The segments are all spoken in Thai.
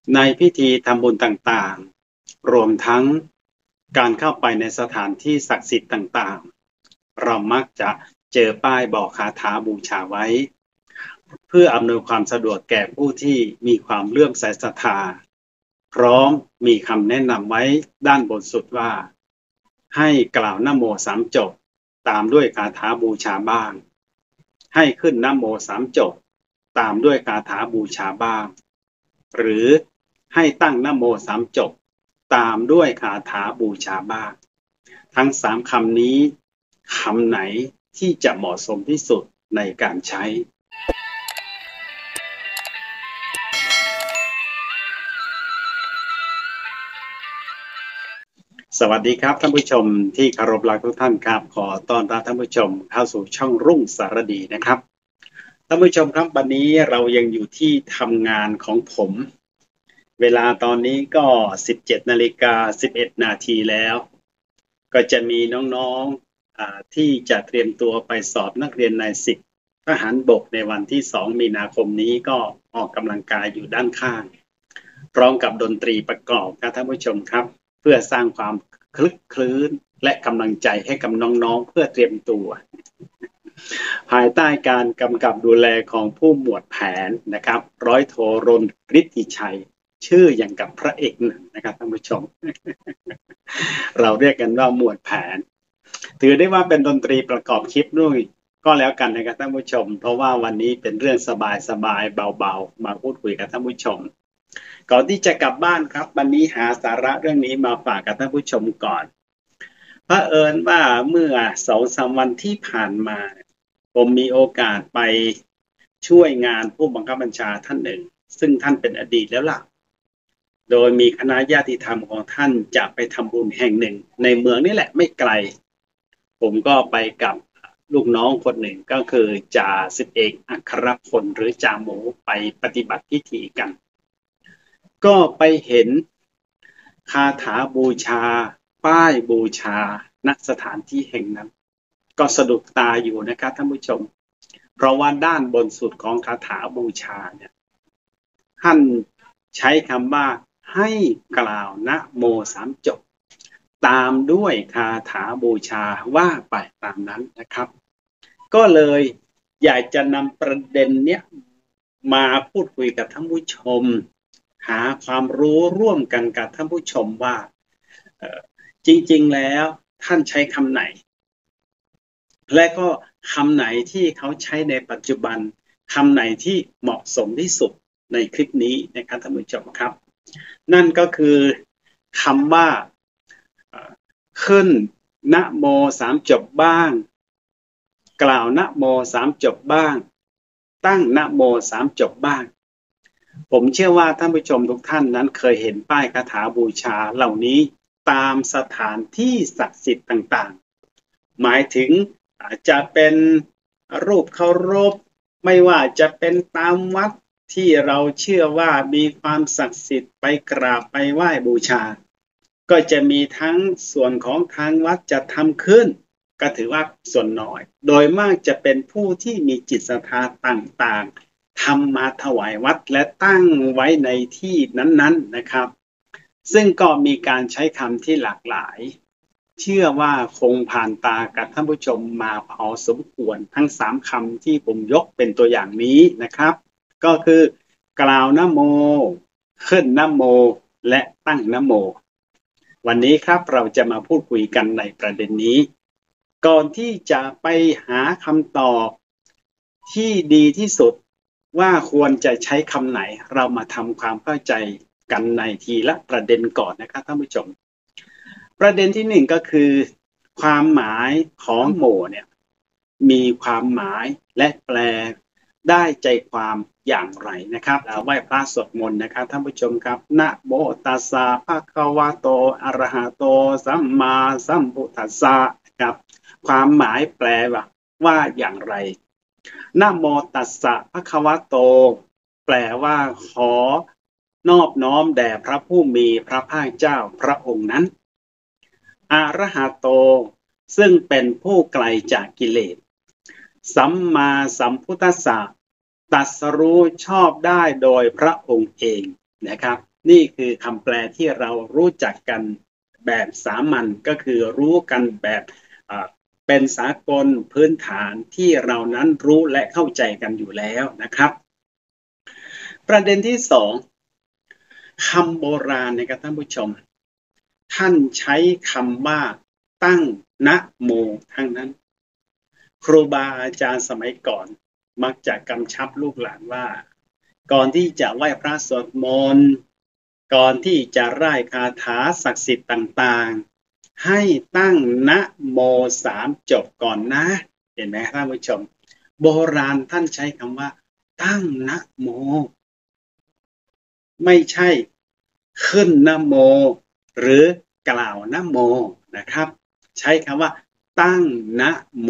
ในพิธีทำบุญต่างๆรวมทั้งการเข้าไปในสถานที่ศักดิ์สิทธิ์ต่างๆเรามักจะเจอป้ายบอกคาถาบูชาไว้เพื่ออำนวยความสะดวกแก่ผู้ที่มีความเลื่อมใสศรัทธาพร้อมมีคำแนะนำไว้ด้านบนสุดว่าให้กล่าวนะโมสามจบตามด้วยคาถาบูชาบ้างให้ขึ้นนะโมสามจบตามด้วยคาถาบูชาบ้างหรือให้ตั้งนะโมสามจบตามด้วยคาถาบูชาบ้างทั้งสามคำนี้คำไหนที่จะเหมาะสมที่สุดในการใช้สวัสดีครับท่านผู้ชมที่เคารพรักทุกท่านครับขอต้อนรับท่านผู้ชมเข้าสู่ช่องรุ่งสารดีนะครับท่านผู้ชมครับวันนี้เรายังอยู่ที่ทำงานของผมเวลาตอนนี้ก็ 17:11 น.แล้วก็จะมีน้องๆที่จะเตรียมตัวไปสอบนักเรียนนายสิบทหารบกในวันที่2 มีนาคมนี้ก็ออกกำลังกายอยู่ด้านข้างพร้อมกับดนตรีประกอบครับท่านผู้ชมครับเพื่อสร้างความคลึกคลื้นและกำลังใจให้กับน้องๆเพื่อเตรียมตัวภายใต้การกำกับดูแลของผู้หมวดแผนนะครับร้อยโทรณฤทธิชัยชื่ออย่างกับพระเอกหนังนะครับท่านผู้ชม เราเรียกกันว่าหมวดแผนถือได้ว่าเป็นดนตรีประกอบคลิปด้วยก็แล้วกันนะครับท่านผู้ชมเพราะว่าวันนี้เป็นเรื่องสบายๆเบาๆมาพูดคุยกับท่านผู้ชมก่อนที่จะกลับบ้านครับวันนี้หาสาระเรื่องนี้มาฝากกับท่านผู้ชมก่อนเผอิญว่าเมื่อ2-3 วันที่ผ่านมาผมมีโอกาสไปช่วยงานผู้บังคับบัญชาท่านหนึ่งซึ่งท่านเป็นอดีตแล้วล่ะโดยมีคณะญาติธรรมของท่านจะไปทำบุญแห่งหนึ่งในเมืองนี่แหละไม่ไกลผมก็ไปกับลูกน้องคนหนึ่งก็คือจ่าสิบเอกอัครพลหรือจ่าหมูไปปฏิบัติพิธีกันก็ไปเห็นคาถาบูชาป้ายบูชาณสถานที่แห่งนั้นก็สะดุดตาอยู่นะครับท่านผู้ชมเพราะว่าด้านบนสุดของคาถาบูชาเนี่ยท่านใช้คำว่าให้กล่าวนะโมสามจบตามด้วยคาถาบูชาว่าไปตามนั้นนะครับก็เลยอยากจะนำประเด็นเนี้ยมาพูดคุยกับท่านผู้ชมหาความรู้ร่วมกันกับท่านผู้ชมว่าจริงๆแล้วท่านใช้คำไหนและก็คำไหนที่เขาใช้ในปัจจุบันคำไหนที่เหมาะสมที่สุดในคลิปนี้นะครับท่านผู้ชมครับนั่นก็คือคำว่าขึ้นนะโมสามจบบ้างกล่าวนะโมสามจบบ้างตั้งนะโมสามจบบ้างผมเชื่อว่าท่านผู้ชมทุกท่านนั้นเคยเห็นป้ายคาถาบูชาเหล่านี้ตามสถานที่ศักดิ์สิทธิ์ต่างๆหมายถึงอาจจะเป็นรูปเคารพไม่ว่าจะเป็นตามวัดที่เราเชื่อว่ามีความศักดิ์สิทธิ์ไปกราบไปไหว้บูชาก็จะมีทั้งส่วนของทางวัดจะทำขึ้นก็ถือว่าส่วนน้อยโดยมากจะเป็นผู้ที่มีจิตศรัทธาต่างๆทำมาถวายวัดและตั้งไว้ในที่นั้นๆนะครับซึ่งก็มีการใช้คำที่หลากหลายเชื่อว่าคงผ่านตากับท่านผู้ชมมาพอสมควรทั้ง3คำที่ผมยกเป็นตัวอย่างนี้นะครับก็คือกล่าวนะโมขึ้นนะโมและตั้งนะโมวันนี้ครับเราจะมาพูดคุยกันในประเด็นนี้ก่อนที่จะไปหาคำตอบที่ดีที่สุดว่าควรจะใช้คำไหนเรามาทำความเข้าใจกันในทีละประเด็นก่อนนะครับท่านผู้ชมประเด็นที่1ก็คือความหมายของโมเนี่ยมีความหมายและแปลได้ใจความอย่างไรนะครับไหว้พระสวดมนต์นะครับท่านผู้ชมครับนะโมตัสสะภะคะวะโตอะระหะโตสัมมาสัมพุทธัสสะครับความหมายแปลว่าอย่างไรนะโมตัสสะภะคะวะโตแปลว่าขอนอบน้อมแด่พระผู้มีพระภาคเจ้าพระองค์นั้นอะระหะโตซึ่งเป็นผู้ไกลจากกิเลสสัมมาสัมพุทธัสสะตรัสรู้ชอบได้โดยพระองค์เองนะครับนี่คือคำแปลที่เรารู้จักกันแบบสามัญก็คือรู้กันแบบเป็นสากลพื้นฐานที่เรานั้นรู้และเข้าใจกันอยู่แล้วนะครับประเด็นที่สองคำโบราณนะครับท่านผู้ชมท่านใช้คำว่าตั้งนะโมทั้งนั้นครูบาอาจารย์สมัยก่อนมักจะกำชับลูกหลานว่าก่อนที่จะไหว้พระสวดมนต์ก่อนที่จะร่ายคาถาศักดิ์สิทธิ์ต่างๆให้ตั้งนะโมสามจบก่อนนะเห็นไหมท่านผู้ชมโบราณท่านใช้คำว่าตั้งนะโมไม่ใช่ขึ้นนะโมหรือกล่าวนะโมนะครับใช้คำว่าตั้งนะโม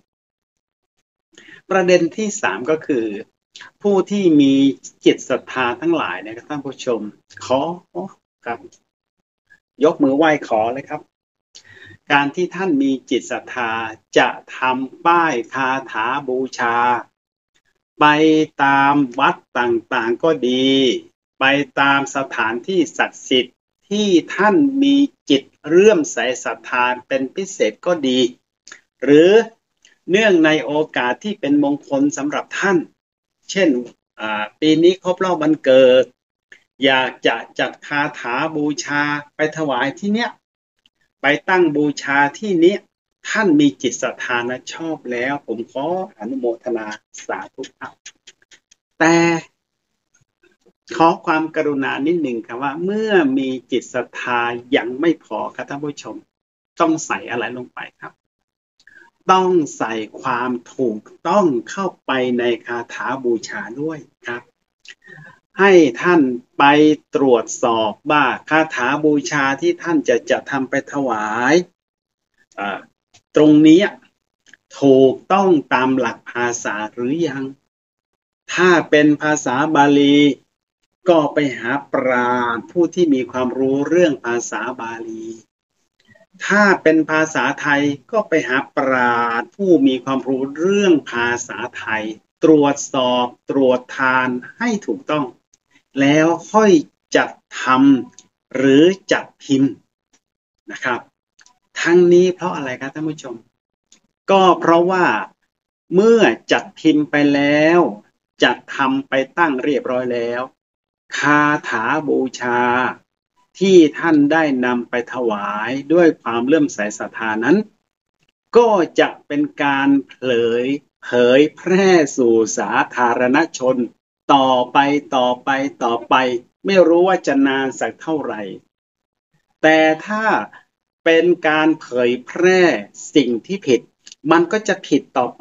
ประเด็นที่สามก็คือผู้ที่มีจิตศรัทธาทั้งหลายนะครับท่านผู้ชมขอครับยกมือไหว้ขอเลยครับการที่ท่านมีจิตศรัทธาจะทำป้ายคาถาบูชาไปตามวัดต่างๆก็ดีไปตามสถานที่ศักดิ์สิทธิ์ที่ท่านมีจิตเลื่อมใสศรัทธาเป็นพิเศษก็ดีหรือเนื่องในโอกาสที่เป็นมงคลสำหรับท่านเช่นปีนี้ครบรอบวันเกิดอยากจะจัดคาถาบูชาไปถวายที่เนี้ยไปตั้งบูชาที่นี้ท่านมีจิตศรัทธานะชอบแล้วผมขออนุโมทนาสาธุครับแต่ขอความกรุณานิดหนึ่งครับว่าเมื่อมีจิตศรัทธายังไม่พอครับท่านผู้ชมต้องใส่อะไรลงไปครับต้องใส่ความถูกต้องเข้าไปในคาถาบูชาด้วยครับให้ท่านไปตรวจสอบว่าคาถาบูชาที่ท่านจะทำไปถวายตรงนี้ถูกต้องตามหลักภาษาหรือยังถ้าเป็นภาษาบาลีก็ไปหาปราชญ์ผู้ที่มีความรู้เรื่องภาษาบาลีถ้าเป็นภาษาไทยก็ไปหาปราชญ์ผู้มีความรู้เรื่องภาษาไทยตรวจสอบตรวจทานให้ถูกต้องแล้วค่อยจัดทำหรือจัดพิมพ์นะครับทั้งนี้เพราะอะไรครับท่านผู้ชมก็เพราะว่าเมื่อจัดพิมพ์ไปแล้วจัดทำไปตั้งเรียบร้อยแล้วคาถาบูชาที่ท่านได้นำไปถวายด้วยความเลื่อมใสศรัทธานั้นก็จะเป็นการเผยแพร่สู่สาธารณชนต่อไปไม่รู้ว่าจะนานสักเท่าไหร่แต่ถ้าเป็นการเผยแพร่สิ่งที่ผิดมันก็จะผิดต่อไป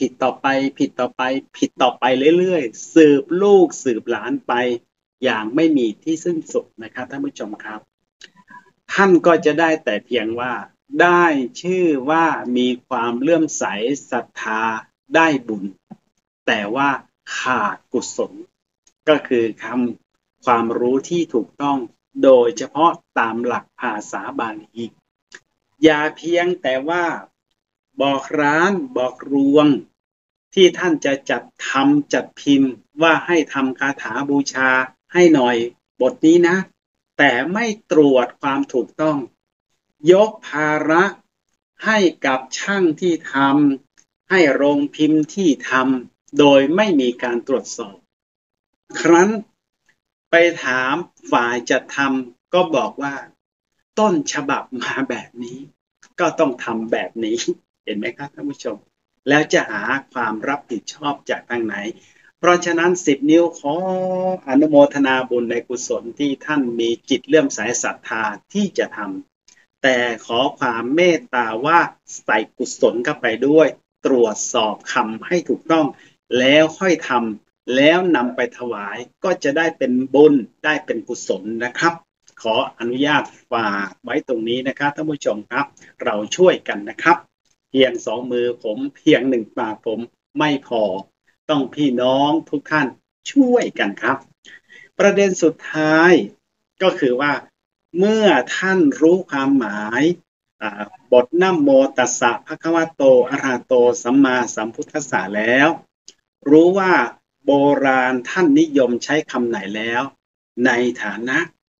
เรื่อยๆสืบลูกสืบหลานไปอย่างไม่มีที่สิ้นสุดนะครับท่านผู้ชมครับท่านก็จะได้แต่เพียงว่าได้ชื่อว่ามีความเลื่อมใสศรัทธาได้บุญแต่ว่าขาดกุศลก็คือความรู้ที่ถูกต้องโดยเฉพาะตามหลักภาษาบาลีอย่าเพียงแต่ว่าบอกร้านบอกรวงที่ท่านจะจัดพิมพ์ว่าให้ทำคาถาบูชาให้หน่อยบทนี้นะแต่ไม่ตรวจความถูกต้องยกภาระให้กับช่างที่ทำให้โรงพิมพ์ที่ทำโดยไม่มีการตรวจสอบครั้นไปถามฝ่ายจัดทำก็บอกว่าต้นฉบับมาแบบนี้ก็ต้องทำแบบนี้เห็นไหมครับท่านผู้ชมแล้วจะหาความรับผิดชอบจากทางไหนเพราะฉะนั้น10 นิ้วขออนุโมทนาบุญในกุศลที่ท่านมีจิตเลื่อมใสศรัทธาที่จะทำแต่ขอความเมตตาว่าใส่กุศลเข้าไปด้วยตรวจสอบคำให้ถูกต้องแล้วค่อยทำแล้วนำไปถวายก็จะได้เป็นบุญได้เป็นกุศลนะครับขออนุญาตฝากไว้ตรงนี้นะครับท่านผู้ชมครับเราช่วยกันนะครับเพียง2 มือผมเพียง1 ปากผมไม่พอต้องพี่น้องทุกท่านช่วยกันครับประเด็นสุดท้ายก็คือว่าเมื่อท่านรู้ความหมายบทนะโมตัสสะภะคะวะโตอะระหะโตสัมมาสัมพุทธัสสะแล้วรู้ว่าโบราณท่านนิยมใช้คำไหนแล้วในฐานะ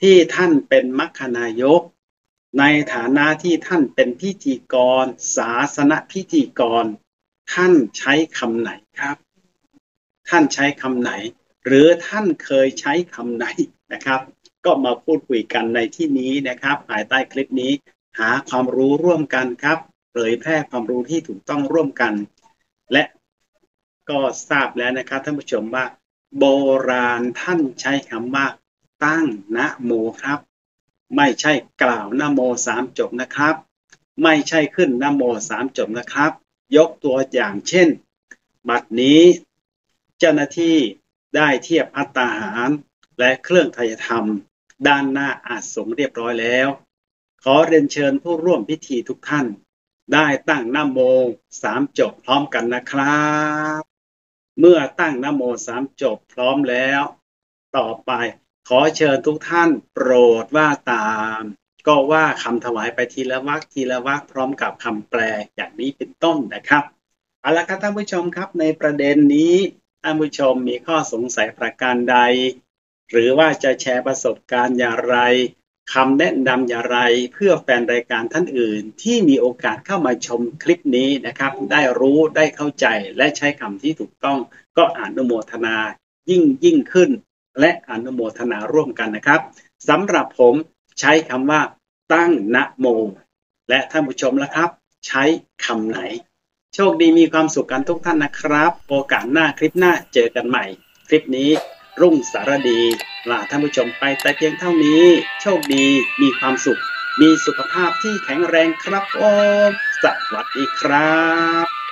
ที่ท่านเป็นมัคคณายกในฐานะที่ท่านเป็นพิธีกรศาสนพิธีกรท่านใช้คำไหนครับท่านใช้คำไหนหรือท่านเคยใช้คำไหนนะครับก็มาพูดคุยกันในที่นี้นะครับภายใต้คลิปนี้หาความรู้ร่วมกันครับเผยแพร่ความรู้ที่ถูกต้องร่วมกันและก็ทราบแล้วนะครับท่านผู้ชมว่าโบราณท่านใช้คำว่าตั้งนะโมครับไม่ใช่กล่าวนะโมสามจบนะครับไม่ใช่ขึ้นนะโมสามจบนะครับยกตัวอย่างเช่นบัดนี้เจ้าหน้าที่ได้เทียบภัตตาหารและเครื่องไทยธรรมด้านหน้าอาสงฆ์เรียบร้อยแล้วขอเรียนเชิญผู้ร่วมพิธีทุกท่านได้ตั้งนะโมสามจบพร้อมกันนะครับเมื่อตั้งนะโมสามจบพร้อมแล้วต่อไปขอเชิญทุกท่านโปรดว่าตามก็ว่าคำถวายไปทีละวรรคทีละวรรคพร้อมกับคำแปลอย่างนี้เป็นต้นนะครับเอาละครับท่านผู้ชมครับในประเด็นนี้ท่านผู้ชมมีข้อสงสัยประการใดหรือว่าจะแชร์ประสบการณ์อย่างไรคำแนะนำอย่างไรเพื่อแฟนรายการท่านอื่นที่มีโอกาสเข้ามาชมคลิปนี้นะครับได้รู้ได้เข้าใจและใช้คำที่ถูกต้องก็อนุโมทนายิ่งขึ้นและอนุโมทนาร่วมกันนะครับสำหรับผมใช้คำว่าตั้งนะโมและท่านผู้ชมล่ะครับใช้คำไหนโชคดีมีความสุขกันทุกท่านนะครับโอกาสหน้าคลิปหน้าเจอกันใหม่คลิปนี้รุ่งสารดีลาท่านผู้ชมไปแต่เพียงเท่านี้โชคดีมีความสุขมีสุขภาพที่แข็งแรงครับสวัสดีครับ